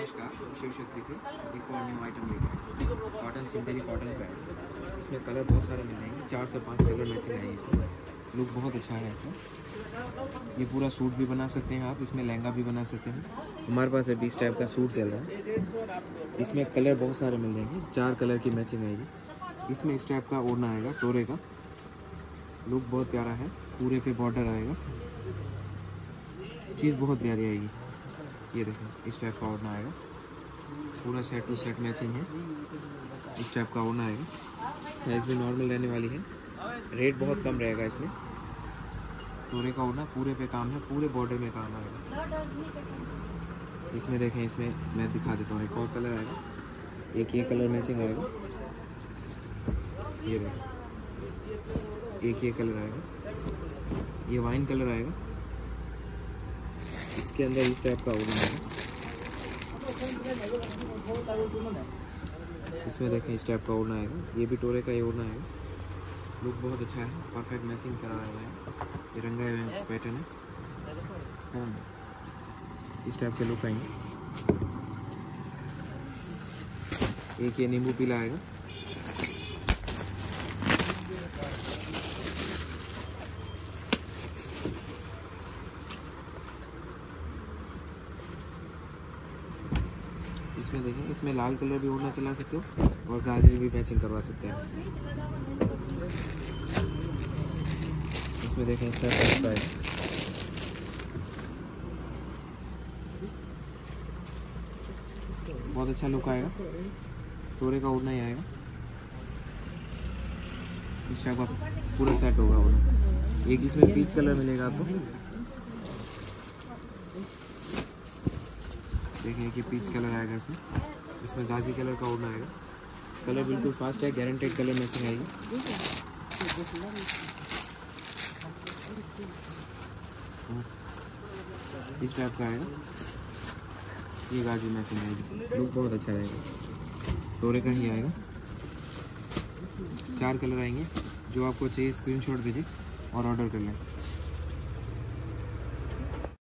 नमस्कार, शिव शक्ति से एक और न्यू आइटम लेके आए कॉटन सिंथेटिक कॉटन पैड। इसमें कलर बहुत सारे मिल जाएंगे, 4 से 5 कलर मैचिंग आएंगे। इसमें लुक बहुत अच्छा है। इसमें ये पूरा सूट भी बना सकते हैं आप, इसमें लहंगा भी बना सकते हैं। हमारे पास अभी इस टाइप का सूट चल रहा है। इसमें कलर बहुत सारे मिल जाएंगे, 4 कलर की मैचिंग आएगी। इसमें इस टाइप का ओढ़ना आएगा टोरे का, लुक बहुत प्यारा है। पूरे पे बॉर्डर आएगा, चीज़ बहुत प्यारी आएगी। ये देखें, इस टाइप का ओढ़ना आएगा, पूरा सेट टू सेट मैचिंग है। इस टाइप का ओढ़ना आएगा, साइज़ भी नॉर्मल रहने वाली है। रेट बहुत कम रहेगा इसमें। टोरे का ओढ़ना पूरे पे काम है, पूरे बॉर्डर में काम आएगा। इसमें देखें, इसमें मैं दिखा देता हूँ। एक और कलर आएगा, एक ये कलर मैचिंग आएगा। ये देखें, एक ये कलर आएगा, ये वाइन कलर आएगा। इसके अंदर इस टाइप का ओढ़ना है। इसमें देखें, इस टाइप का ओढ़ना आएगा। ये भी टोरे का ही ओढ़ना आएगा। लुक बहुत अच्छा है, परफेक्ट मैचिंग करा हुआ है। ये रंगा हुआ पैटर्न है। इस टाइप के लुक आएंगे। एक ये नींबू पीला आएगा। इसमें देखें, इसमें लाल कलर भी ओढ़ना चला सकते हो और गाजरी भी मैचिंग करवा सकते हैं। इसमें देखें, इस टाइप का है। बहुत अच्छा लुक आएगा। टोरे का ओढ़ना ही आएगा। इस टाइप का पूरा सेट होगा ओढ़ना। एक इसमें पीच कलर मिलेगा आपको। देखिए कि पीच कलर आएगा इसमें। इसमें गाजी कलर का ओढ़ना आएगा। कलर बिल्कुल फास्ट है, गारंटेड कलर मैचिंग आएगी। इस टाइप का आएगा, ये गाजी मैचिंग आएगी। लुक बहुत अच्छा रहेगा। टोरे का ही आएगा। 4 कलर आएंगे। जो आपको चाहिए स्क्रीनशॉट भेजिए और ऑर्डर कर लें।